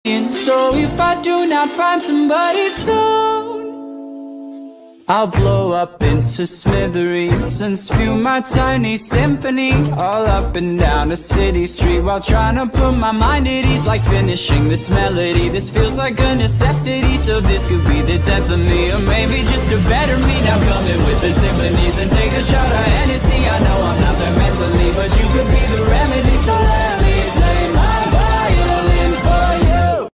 So if I do not find somebody soon, I'll blow up into smithereens and spew my tiny symphony all up and down a city street, while trying to put my mind at ease, like finishing this melody. This feels like a necessity, so this could be the death of me, or maybe just a better me. Now come in with the timpanis and take a shot